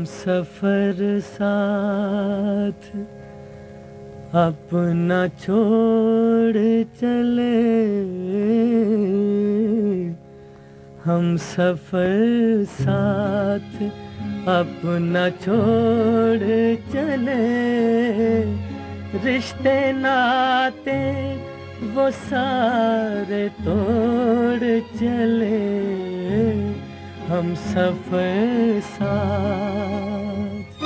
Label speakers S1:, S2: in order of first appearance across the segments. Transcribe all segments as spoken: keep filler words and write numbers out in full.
S1: सफर साथ अपना छोड़ चले, हम सफर साथ अपना छोड़ चले, रिश्ते नाते वो सारे तोड़ चले, हम सफर साथ।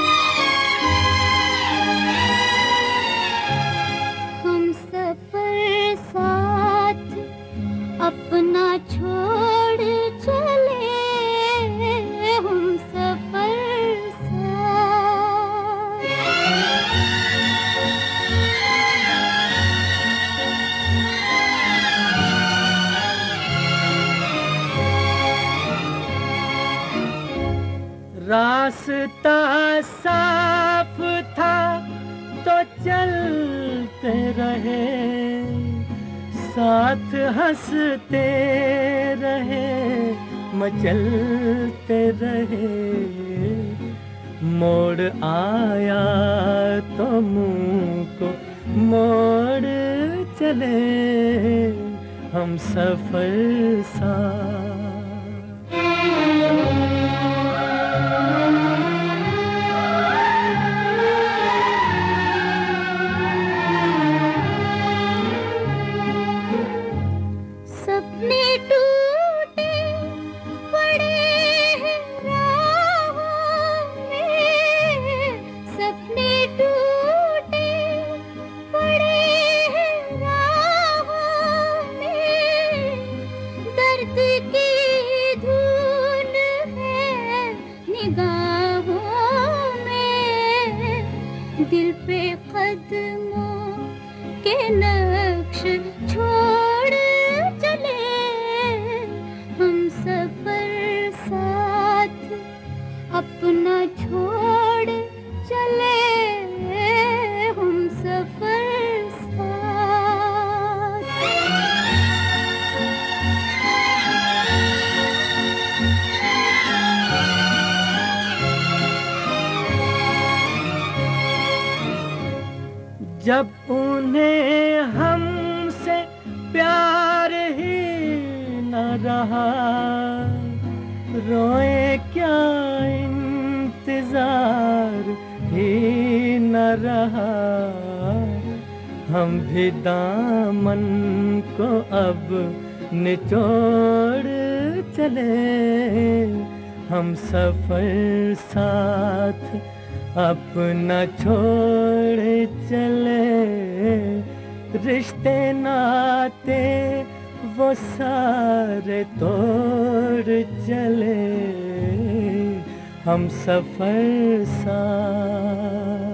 S2: हम सफर साथ अपना छोड़ चले, हम सफर साथ।
S1: रास्ता साफ था तो चलते रहे, साथ हंसते रहे, मचलते रहे, मोड़ आया तो मुंह को मोड़ चले, हम सफर साथ।
S2: सपने टूटे पड़े हैं राहों में, सपने टूटे पड़े हैं राहों में, दर्द की धुन है निगाहों में, दिल पे कदमों के नक्श छोड़ चले, हम सफर साथ अपना छोड़ चले, हम सफर साथ।
S1: जब उन्हें हमसे प्यार ही न रहा, रोए क्या इंतजार ही न रहा, हम भी दामन को अब निचोड़ चले, हम सफर साथ अपना छोड़ चले, रिश्ते नाते वो सारे तोड़ चले, हम सफर साथ।